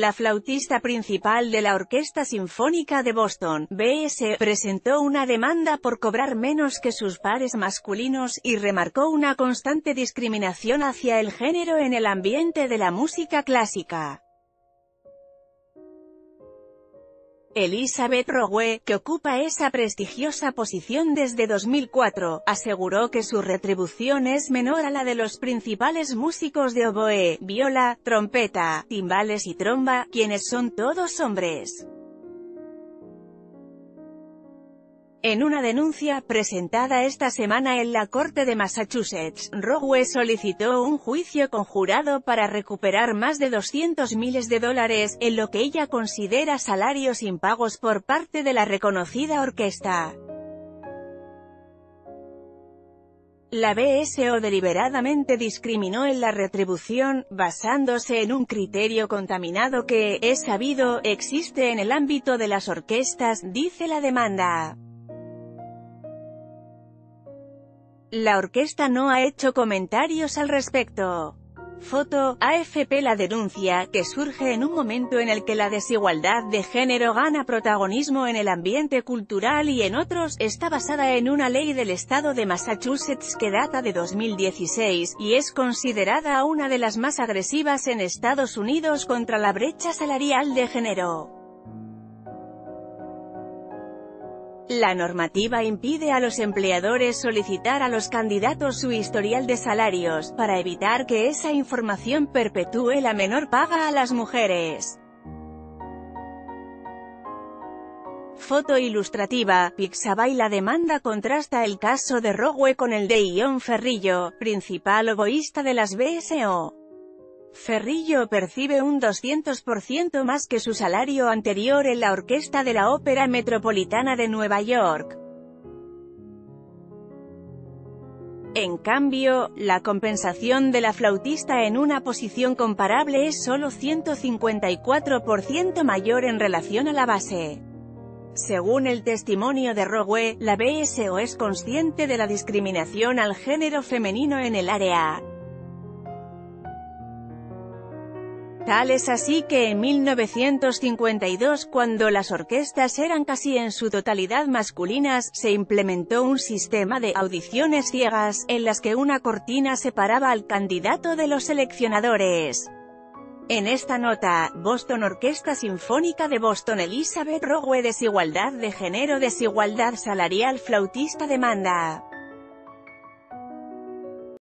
la flautista principal de la Orquesta Sinfónica de Boston, BSO, presentó una demanda por cobrar menos que sus pares masculinos, y remarcó una constante discriminación hacia el género en el ambiente de la música clásica. Elizabeth Rowe, que ocupa esa prestigiosa posición desde 2004, aseguró que su retribución es menor a la de los principales músicos de oboe, viola, trompeta, timbales y tromba, quienes son todos hombres. En una denuncia presentada esta semana en la Corte de Massachusetts, Rowe solicitó un juicio conjurado para recuperar más de $200.000 en lo que ella considera salarios impagos por parte de la reconocida orquesta. La BSO deliberadamente discriminó en la retribución, basándose en un criterio contaminado que, es sabido, existe en el ámbito de las orquestas, dice la demanda. La orquesta no ha hecho comentarios al respecto. Foto, AFP. La denuncia, que surge en un momento en el que la desigualdad de género gana protagonismo en el ambiente cultural y en otros, está basada en una ley del estado de Massachusetts que data de 2016, y es considerada una de las más agresivas en Estados Unidos contra la brecha salarial de género. La normativa impide a los empleadores solicitar a los candidatos su historial de salarios, para evitar que esa información perpetúe la menor paga a las mujeres. Foto ilustrativa, Pixabay. La demanda contrasta el caso de Rowe con el de Ion Ferrillo, principal oboísta de las BSO. Ferrillo percibe un 200% más que su salario anterior en la Orquesta de la Ópera Metropolitana de Nueva York. En cambio, la compensación de la flautista en una posición comparable es solo 154% mayor en relación a la base. Según el testimonio de Rowe, la BSO es consciente de la discriminación al género femenino en el área. Tal es así que en 1952, cuando las orquestas eran casi en su totalidad masculinas, se implementó un sistema de audiciones ciegas, en las que una cortina separaba al candidato de los seleccionadores. En esta nota, Boston Orquesta Sinfónica de Boston. Elizabeth Rowe. Desigualdad de género, desigualdad salarial, flautista demanda.